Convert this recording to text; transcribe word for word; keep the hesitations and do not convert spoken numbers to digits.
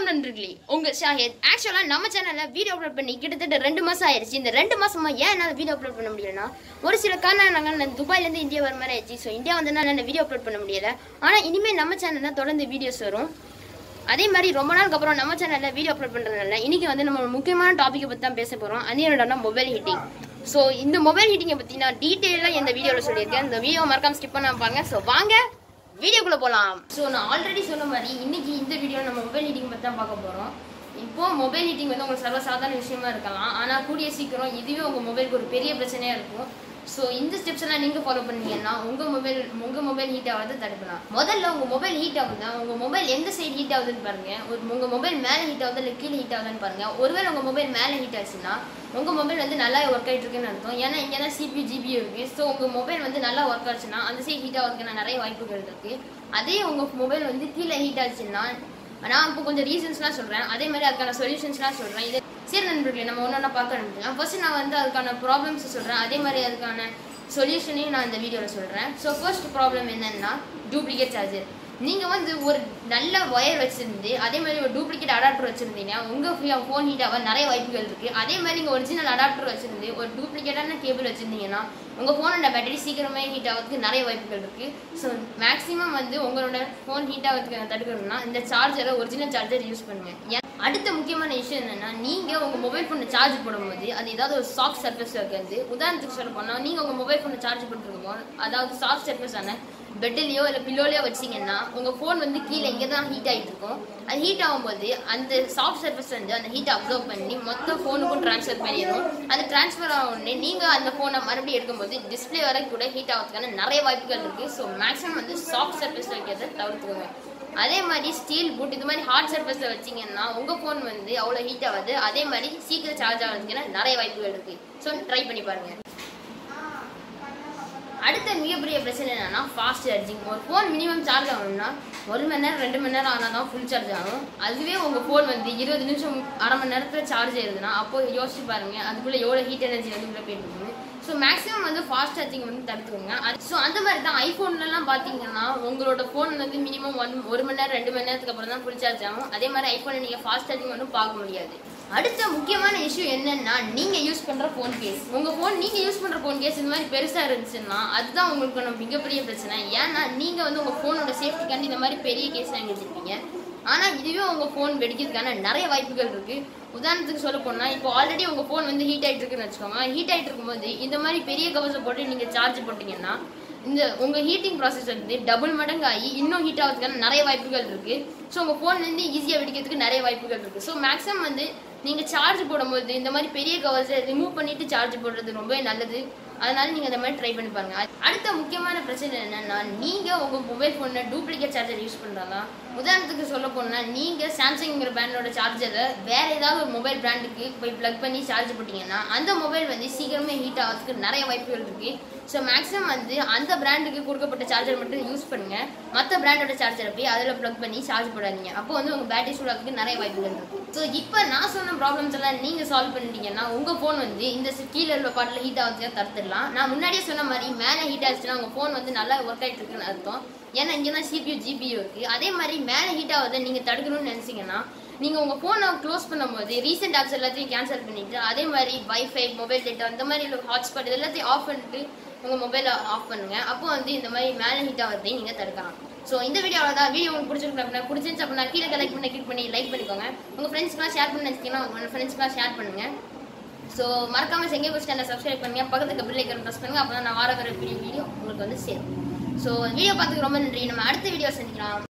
வணக்கம் நண்பர்களே, உங்க ஷாஹித். ஆக்சுவலா நம்ம சேனல்ல வீடியோ அப்லோட் பண்ணி கிட்டத்தட்ட ரெண்டு மாசம் ஆயிருச்சு. இந்த ரெண்டு மாசமா ஏன் என்னால வீடியோ அப்லோட் பண்ண முடியலன்னா, ஒரு சில காரணங்கள் நான் துபாயில இருந்து இந்தியா வர மாதிரி ஆயிடுச்சு. ஸோ இந்தியா வந்தனால நான் வீடியோ அப்லோட் பண்ண முடியல. ஆனா இனிமேல் நம்ம சேனல்ல தொடர்ந்து வீடியோஸ் வரும். அதே மாதிரி ரொம்ப நாளுக்கு அப்புறம் நம்ம சேனல்ல வீடியோ அப்லோட் பண்றதுனால இன்னைக்கு வந்து நம்ம முக்கியமான டாபிக்கை பத்தி தான் பேச போறோம். அது என்னன்னா மொபைல் ஹீட்டிங். ஸோ இந்த மொபைல் ஹீட்டிங்கை பத்தி நான் டீட்டெயிலாக இந்த வீடியோவில் சொல்லியிருக்கேன். இந்த வீடியோ மறக்காம ஸ்கிப் பண்ண பாருங்க. ஸோ வாங்க வீடியோக்குள்ள போகலாம். ஸோ நான் ஆல்ரெடி சொன்ன மாதிரி இன்னைக்கு இந்த வீடியோ நம்ம மொபைல் ஹீட்டிங் பற்றி தான் பார்க்க போகிறோம். இப்போ மொபைல் ஹீட்டிங் வந்து உங்களுக்கு சர்வசாதாரண விஷயமா இருக்கலாம். ஆனால் கூடிய சீக்கிரம் இதுவே உங்கள் மொபைலுக்கு ஒரு பெரிய பிரச்சனையாக இருக்கும். ஸோ இந்த ஸ்டெப்ஸ் எல்லாம் நீங்கள் ஃபாலோ பண்ணீங்கன்னா உங்கள் மொபைல் உங்கள் மொபைல் ஹீட் ஆகாது தடுக்கலாம். முதல்ல உங்கள் மொபைல் ஹீட் ஆகுதா, உங்கள் மொபைல் எந்த சைடு ஹீட் ஆகுதுன்னு பாருங்க. ஒரு உங்கள் மொபைல் மேலே ஹீட் ஆகுது இல்லை கீழே ஹீட் ஆகுதுன்னு பாருங்க. ஒருவேளை உங்கள் மொபைல் மேலே ஹீட் ஆச்சுன்னா உங்கள் மொபைல் வந்து நல்லா ஒர்க் ஆகிட்டு இருக்குன்னு அர்த்தம். ஏன்னா இங்கே தான் சிபியூ ஜிபியூ இருக்குது. ஸோ உங்கள் மொபைல் வந்து நல்லா ஒர்க் ஆச்சுன்னா அந்த சைடு ஹீட் ஆகிறதுக்கான நிறைய வாய்ப்புகள் இருக்குது. அதே உங்கள் மொபைல் வந்து கீழே ஹீட் ஆச்சுன்னா நான் இப்போ கொஞ்சம் ரீசன்ஸ்லாம் சொல்கிறேன். அதே மாதிரி அதுக்கான சொல்யூஷன்ஸ்லாம் சொல்கிறேன். இது சரி நண்பர்களே, நம்ம ஒன்று ஒன்றா பார்க்க ஆரம்பிக்கலாம். ஃபர்ஸ்ட் நான் வந்து அதுக்கான ப்ராப்ளம்ஸ் சொல்கிறேன். அதே மாதிரி அதுக்கான சொல்யூஷனையும் நான் இந்த வீடியோவில் சொல்கிறேன். ஸோ ஃபர்ஸ்ட் ப்ராப்ளம் என்னென்னா டூப்ளிகேட் சார்ஜர். நீங்கள் வந்து ஒரு நல்ல ஒயர் வச்சுருந்து அதே மாதிரி ஒரு டூப்ளிகேட் அடாப்டர் வச்சுருந்தீங்கன்னா உங்கள் ஃபோன் ஹீட் ஆக நிறைய வாய்ப்புகள் இருக்குது. அதே மாதிரி நீங்கள் ஒரிஜினல் அடாப்டர் வச்சுருந்து ஒரு டூப்ளிகேட்டான கேபிள் வச்சுருந்தீங்கன்னா உங்கள் ஃபோனோட பேட்டரி சீக்கிரமே ஹீட் ஆகிறதுக்கு நிறைய வாய்ப்புகள் இருக்குது. ஸோ மேக்ஸிமம் வந்து உங்களோட ஃபோன் ஹீட் ஆகிறதுக்கு தடுக்கணும்னா இந்த சார்ஜரை ஒரிஜினல் சார்ஜர் யூஸ் பண்ணுங்கள். அடுத்த முக்கியமான விஷயம் என்னென்னா, நீங்கள் உங்கள் மொபைல் ஃபோனை சார்ஜ் போடும்போது அது ஏதாவது ஒரு சாஃப்ட் சர்ஃபேஸ் இருக்கிறது. உதாரணத்துக்கு சொல்ல போனால் நீங்கள் உங்கள் மொபைல் ஃபோனை சார்ஜ் பண்ணிருக்கோம், அதாவது சாஃப்ட் சர்ஃபேஸான பெட்டிலையோ இல்லை பில்லோலையோ வச்சிங்கன்னா உங்கள் ஃபோன் வந்து கீழே இங்கே தான் ஹீட் ஆகிட்டு இருக்கும். அது ஹீட் ஆகும்போது அந்த சாஃப்ட் சர்ஃபேஸ் வந்து அந்த ஹீட்டை அப்சர்வ் பண்ணி மொத்த ஃபோனுக்கும் ட்ரான்ஸ்ஃபர் பண்ணிடும். அது ட்ரான்ஸ்ஃபர் ஆக உடனே நீங்கள் அந்த ஃபோனை மறுபடியும் எடுக்கும்போது டிஸ்பிளே வரை கூட ஹீட் ஆகிறதுக்கான நிறைய வாய்ப்புகள் இருக்குது. ஸோ மேக்ஸிமம் வந்து சாஃப்ட் சர்ஃபேஸ் வைக்கிறத தவிர்த்துக்கோங்க. அதே மாதிரி ஸ்டீல் பூட் இது மாதிரி ஹார்ட் சர்ஃபேஸில் வச்சிங்கன்னா உங்கள் ஃபோன் வந்து அவ்வளோ ஹீட் ஆகாது. அதே மாதிரி சீக்கிரம் சார்ஜ் ஆகிறதுக்குன்னா நிறைய வாய்ப்புகள் இருக்குது. ஸோ ட்ரை பண்ணி பாருங்கள். அடுத்த மிகப்பெரிய பிரச்சனை என்னன்னா ஃபாஸ்ட் சார்ஜிங். ஒரு ஃபோன் மினிமம் சார்ஜ் ஆகணும்னா ஒரு மணி நேரம் ரெண்டு மணி நேரம் ஆனால் தான் ஃபுல் சார்ஜ் ஆகும். அதுவே உங்கள் ஃபோன் வந்து இருபது நிமிஷம் அரை மணி நேரத்தில் சார்ஜ் ஆயிருதுன்னா அப்போ யோசிச்சு பாருங்க அதுக்குள்ளே எவ்வளோ ஹீட் எனர்ஜி வந்து உள்ள போயிட்டு. ஸோ மேக்ஸிமம் வந்து ஃபாஸ்ட் சார்ஜிங் வந்து தடுத்துக்கோங்க. ஸோ அந்த மாதிரி தான் ஐஃபோன்லாம் பார்த்தீங்கன்னா உங்களோட ஃபோன் வந்து மினிமம் ஒன் ஒரு மணி நேரம் ரெண்டு மணி நேரத்துக்கு அப்புறம் தான் ஃபுல் சார்ஜ் ஆகும். அதே மாதிரி ஐஃபோனை நீங்கள் ஃபாஸ்ட் சார்ஜிங் ஒன்றும் பார்க்க முடியாது. அடுத்த முக்கியமான இஷ்யூ என்னன்னா, நீங்கள் யூஸ் பண்ணுற ஃபோன் கேஸ். உங்கள் ஃபோன் நீங்கள் யூஸ் பண்ணுற ஃபோன் கேஸ் இந்த மாதிரி பெருசாக இருந்துச்சுன்னா அதுதான் உங்களுக்கு மிகப்பெரிய பிரச்சனை. ஏன்னா நீங்கள் வந்து உங்கள் ஃபோனோட சேஃப்டிக்காண்டி இந்த மாதிரி பெரிய கேஸ் வாங்கி வச்சுருப்பீங்க. ஆனால் இதுவே உங்கள் ஃபோன் வெடிக்கிறதுக்கான நிறைய வாய்ப்புகள் இருக்குது. உதாரணத்துக்கு சொல்ல போனால் இப்போ ஆல்ரெடி உங்கள் ஃபோன் வந்து ஹீட் ஆகிட்டு இருக்குன்னு வச்சுக்கோங்க. ஹீட் ஆகிட்டு இருக்கும்போது இந்த மாதிரி பெரிய கவர்ஸை போட்டு நீங்கள் சார்ஜ் போட்டிங்கன்னா இந்த உங்கள் ஹீட்டிங் ப்ராசஸ் வந்து டபுள் மடங்கு ஆகி இன்னும் ஹீட் ஆகிறதுக்கான நிறைய வாய்ப்புகள் இருக்குது. ஸோ உங்கள் ஃபோன்லேருந்து ஈஸியாக வெடிக்கிறதுக்கு நிறைய வாய்ப்புகள் இருக்குது. ஸோ மேக்ஸிமம் வந்து நீங்கள் சார்ஜ் போடும்போது இந்த மாதிரி பெரிய கவர்ஸை ரிமூவ் பண்ணிவிட்டு சார்ஜ் போடுறது ரொம்பவே நல்லது. அதனால நீங்கள் அந்த மாதிரி ட்ரை பண்ணி பாருங்க. அடுத்த முக்கியமான பிரச்சனை என்னன்னா, நீங்கள் உங்கள் மொபைல் ஃபோனில் டூப்ளிகேட் சார்ஜர் யூஸ் பண்ணுறாங்க. உதாரணத்துக்கு சொல்ல போனால் நீங்கள் சாம்சங்கிற பிராண்டோட சார்ஜரை வேற ஏதாவது ஒரு மொபைல் பிராண்டுக்கு போய் ப்ளக் பண்ணி சார்ஜ் போட்டிங்கன்னா அந்த மொபைல் வந்து சீக்கிரமே ஹீட் ஆகிறதுக்கு நிறைய வாய்ப்புகள் இருக்குது. ஸோ மேக்ஸிமம் வந்து அந்த பிராண்டுக்கு கொடுக்கப்பட்ட சார்ஜர் மட்டும் யூஸ் பண்ணுங்க. மற்ற பிராண்டோட சார்ஜரை போய் அதில் ப்ளக் பண்ணி சார்ஜ் போடாதீங்க. அப்போ வந்து உங்கள் பேட்டரி சூடாகிறதுக்கு நிறைய வாய்ப்புகள் இருக்குது. ஸோ இப்போ நான் சொன்ன ப்ராப்ளம்ஸ் எல்லாம் நீங்கள் சால்வ் பண்ணிட்டீங்கன்னா உங்கள் ஃபோன் வந்து இந்த கீழே உள்ள பாட்டில் ஹீட் ஆகிறதுக்கு தடுத்துடலாம். நான் முன்னாடியே சொன்ன மாதிரி மேலே ஹீட் ஆச்சுன்னா உங்கள் ஃபோன் வந்து நல்லா ஒர்க் ஆகிட்டு இருக்குன்னு அர்த்தம். ஏன்னா இங்கே தான் சிபியூ ஜிபியூ இருக்குது. அதே மாதிரி மேலே ஹீட் ஆகுதை நீங்கள் தடுக்கணும்னு நினச்சிங்கன்னா நீங்கள் உங்கள் ஃபோனை க்ளோஸ் பண்ணும்போது ரீசெண்ட் ஆப்ஸ் எல்லாத்தையும் கேன்சல் பண்ணிவிட்டு அதே மாதிரி வைஃபை மொபைல் டேட்டா இந்த மாதிரி ஹாட்ஸ்பாட் இது எல்லாத்தையும் ஆஃப் பண்ணிட்டு உங்கள் மொபைலை ஆஃப் பண்ணுங்கள். அப்போ வந்து இந்த மாதிரி மேலே ஹீட் ஆகிறதையும் நீங்கள் தடுக்கலாம். ஸோ இந்த வீடியோவில் தான் வீடியோ உங்களுக்கு பிடிச்சிருக்கு அப்படின்னா பிடிச்சிருந்துச்சு அப்படின்னா கீழே லைக் பண்ணி கிளிக் பண்ணி லைக் பண்ணிக்கோங்க. உங்கள் ஃப்ரெண்ட்ஸ்க்குலாம் ஷேர் பண்ணி வச்சிங்கன்னா உங்கள் ஃப்ரெண்ட்ஸ்க்குலாம் ஷேர் பண்ணுங்கள். ஸோ மறக்காமல் செங்கை போய் சேனலை சப்ஸ்கிரைப் பண்ணுங்கள். பக்கத்துக்கு பில் ஐக்கன் ப்ரெஸ் பண்ணுங்கள். அப்போ தான் நான் வார வர வீடியோ வீடியோ உங்களுக்கு வந்து சேரும். ஸோ வீடியோ பார்த்துக்கு ரொம்ப நன்றி. நம்ம அடுத்த வீடியோ சந்திக்கலாம்.